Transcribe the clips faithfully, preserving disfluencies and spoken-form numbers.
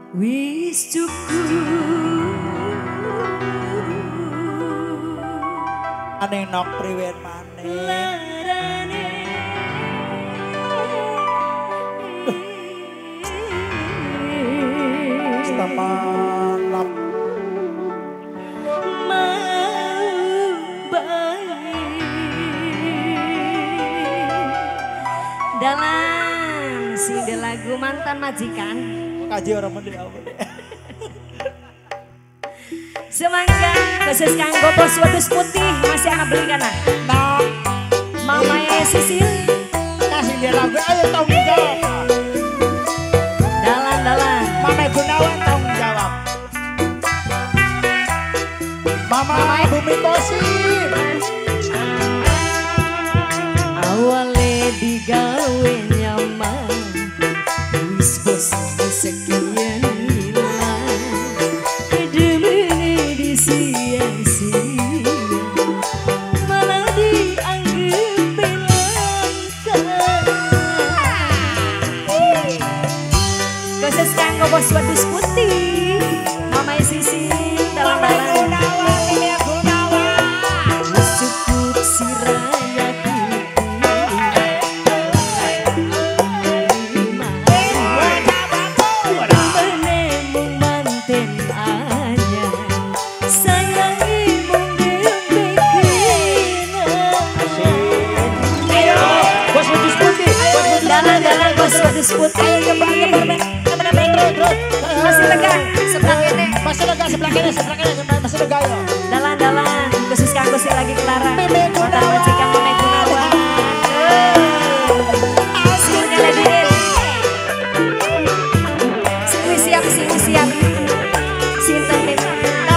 Wis cukup aneh nok priwen maneh selamat dalam sinde lagu mantan majikan kaji orang mending apa semangga khusus kanggo bos wedus putih masih akan beli kana nah mama ya Sisil kasih dia lagu ayo tanggung jawab dalan dalan Mama Gunawan tanggung jawab Mama, Mama Bumi Kosi awalnya digawe nyaman wis bosan sekian hilang kedemene disia-sia malah dianggap belangkan khusus kanggo bos wedus putih Mama Sisi dalam dalam cukup siraya wedus putih masih lega sebelah kene masih lega sebelah kene sebelah kene masih lega yo dalan-dalan khusus kanggo si lagi Clara mantan majikan Mama Gunawan asiknya ladirin si siap si siap sinten Meme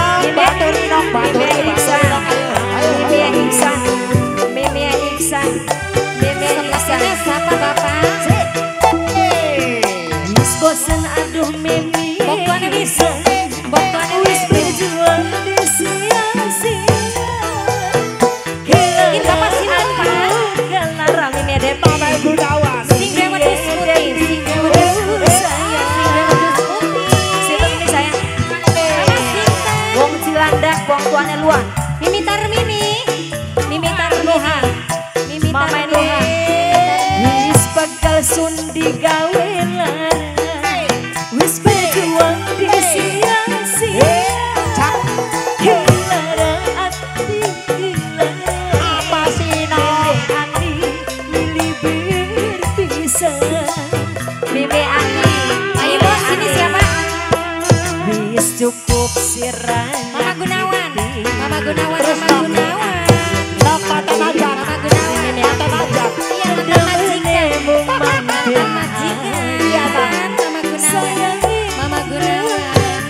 Meme Iksan Meme Iksan Meme Iksan Meme Iksan siapa bapak bosan aduh mimi pokoknya bisa pokoknya wis berjuang di sia-sia ini kapan sih apa gelara mimi ada Mama Gunawan singga wedus putih singga wedus putih sayang singga wedus putih siapa ini sayang wong Cilandak wong tuane luang mimi tar mimi mimi tar nuha mimi tar nuha wis bakal sundi gawe lara wis berjuang di sia-sia hilara hati hilara apa sih no Ani milih berpisah Meme Ani ayo bos sini siapa wis cukup sirah Mama Gunawan Mama Gunawan Mama Gunawan nok mata najak Mama Gunawan Meme mata najak iya mantan majikan mantan majikan iya kan Mama Gunawan Mama Gunawan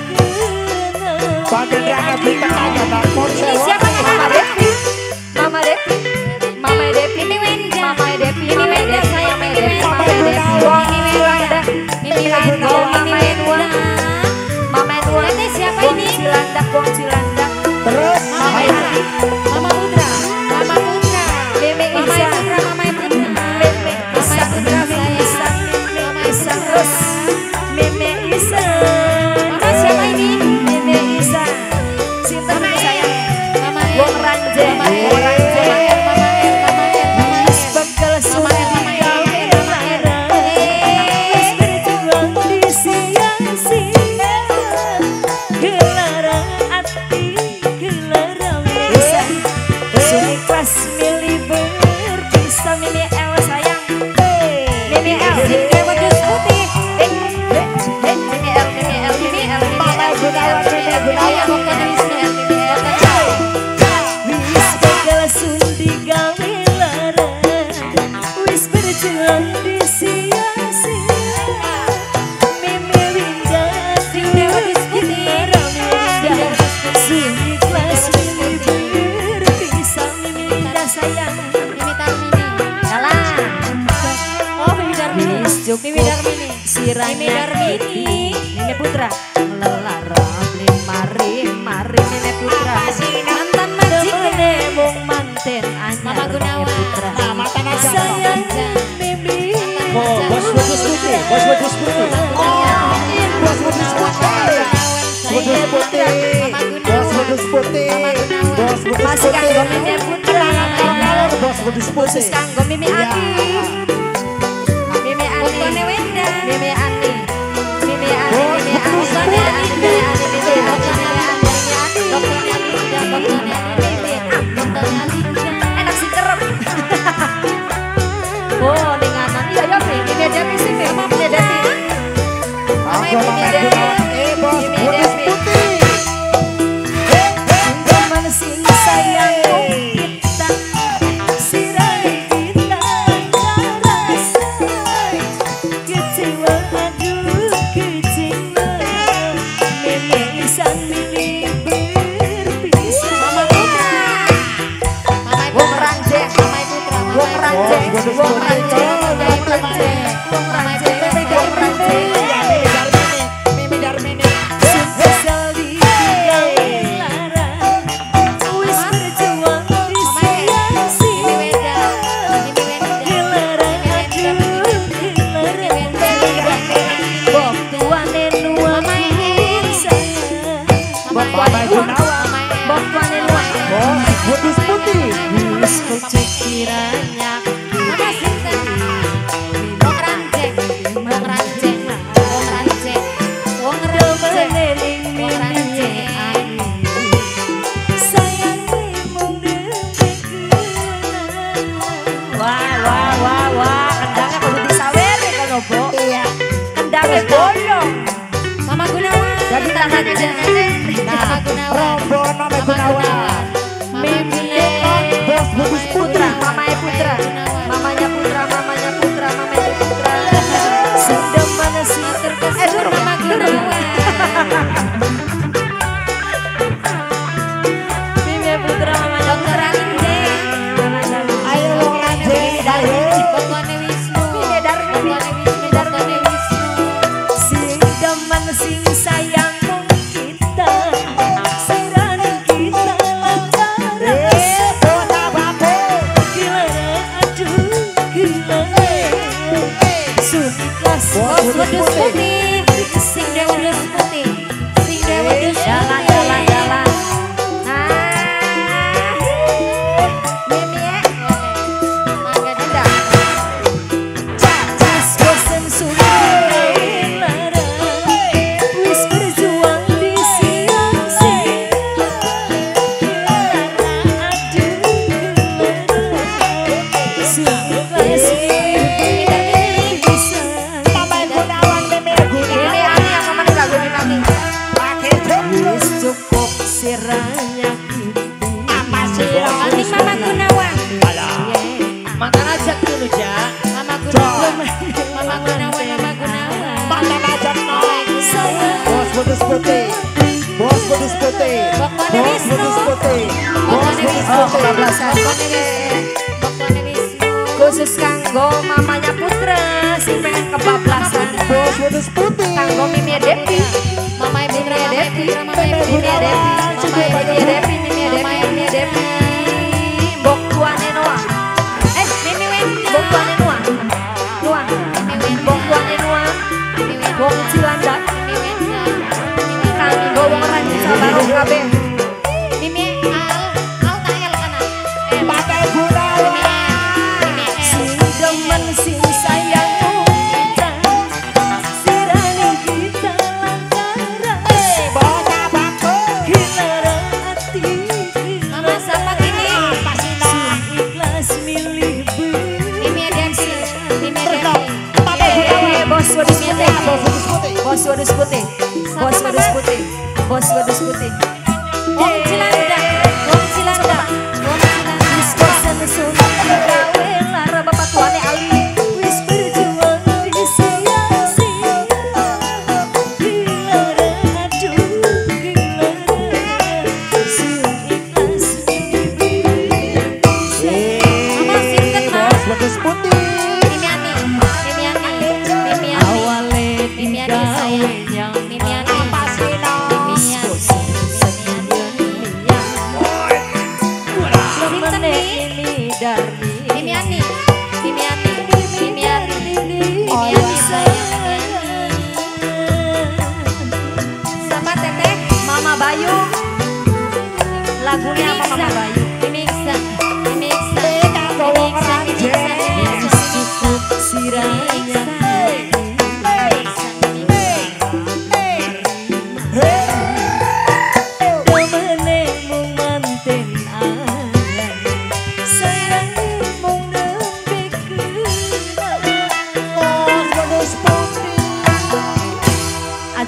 bagian rangka berita aja tak ini siapa Mama Devi Mama Devi Mama Devi Mimi Wenda Mama Devi Mimi Wenda saya Mimi Wenda Mama Devi Mimi Wenda Mimi Wenda Mama Edwa Mama Edwa ini siapa ini Cilandak Wong Cilandak terus Mama Hati Mama Putra Mama Putra Meme Isa Mama Putra Meme Isa Putra saya Mama Isa terus Meme Isa Mama siapa ini Meme Isa Sinten Mama saya Mama Wong Ranje Wong Ranje Mama El Mama El Mama El bakal Mama El Mama El Mama El wis berjuang di sia-sia gelara hati gelara bisa sulit kelas milih berpisah Mimi El sayang Mimi El Mimi wedus putih Mimi El Mimi El Mimi El Mama Gunawan Mimi Gunawan pokoknya Mimi El Mimi El wis bakal sundi gawe lara wis berjuang di sia-sia Mimi Winda Mimi wedus putih sulit kelas milih berpisah Mimi Winda sayang Mimi Tarmini salah oh Mimi Darmini Mimi Darmini Mimi Darmini Mimi Putra lelara beli mari mari Mimi Putra mantan majikan mung manten anyar Mama Gunawan Putra nah mata najak sayang Mimi bos wedus putih bos wedus putih oh bos wedus putih kanggo Mimi Putra. Bos Kudus Putih. Khusus kanggo Mimi Ani. Mimi Ani. Fontone Wenda. Mimi Ani. Mimi Ani. Mimi Ani. Fontone Ani. Mimi Ani. Mimi Ani. Mimi Ani. Fontone Ani. Fontone Ani. Fontone Ani. Enak sih kerep. Oh, ninganan iya ya Mimi Devi sih Mimi. Mimi Devi. Mama Mimi Devi. Eh Bos Kudus Putih. Teman sing sayangku kita sirai kita rasa kecewa aduh kecewa memang isan milih berpisah. Mama Putra, Mama Wong Ranjek, Mama Putra, Wong Ranjek, Wong Ranjek, Wong Ranjek, Wong Ranjek, Wong Ranjek. Mimi Darmini. Kudus Putih. Kiranya Mama Sinta Wong Ranjek Wong Ranjek Wong Ranjek Wong Ranjek Wong Ranjek sayangmu wah wah wah wah kendangnya kudu disaweri kono Bo. Iya kendangnya bolong Mama Gunawan jadi tangannya jangan Mama Gunawan Rombongan Mama Gunawan. Bos Kudus Putra, mamanya Putra, mamanya Putra, mamanya Putra, mamanya Putra. Sudah mana sih terkesan? Eh suruh Mama Gunawan. Mimi Putra, mamanya Putra. Ayo Wong Ranjek. Bokone Wisnu. Mimi dari Mimi Wisnu dari Wisnu. Sudah mana sih sayangmu kita, sirani kita lantaran. Bos Kudus Putih, sing Dewa Kudus Putih, sing Dewa Kudus jalan jalan jalan. Ah, Mimi ya, mangga dinda. Cas bosen sudah lara, wis berjuang di siang-siang. Aduh, cukup siranya apa sih nanti Mama Gunawan Mantan ajak dulu ja. Mama Gunawan Mama Gunawan Mama Gunawan Mantan ajak no. sayang Bos Kudus Putih. Bos Kudus Putih. Bokone Bos Wisnu Kudus Putih. Bos Bokone Kudus Wisnu Putih. Bokone Wisnu Bokone Wisnu khusus kanggo mamanya Putra sing pengen kebablasan Bos Kudus Putih. kanggo Mimi Devi Mama Putra Devi Mama Devi Mimi Devi Mimi Devi Mimi Devi Bok tuane Noah eh Mimi Wenda Bok tuane Noah Noah Bok tuane Noah Bok Cilandak kanggo wong Ranjek sabarong kabeh Mimi al al tayel kana eh Batai Gunawan. demen sing sayangmu kita sirani kita lantaran Bota Bambu. gilara hati Mama siapa gini ikhlas milih Mimi Devi Mimi Devi eh bos Kudus Putih bos Kudus Putih bos Kudus Putih bos Kudus Putih Wong Cilandak Wong Cilandak Wong Cilandak wis bosen sunat gawe lara bapak tuane Ali wis berjuang di siang-siang gilara aduh gilara sing ikhlas Mama sinten Mas Bos Kudus Putih. Mimi Ani Mimi Ani Mimi Ani awale Mimi Ani sayang Mimi Ani Mimi Ani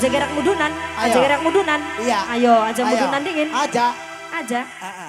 aja gerak mudunan, aja Ayo. gerak mudunan. Iya. Ayo, aja Ayo. mudunan dingin. Aja. Aja. Ah, ah.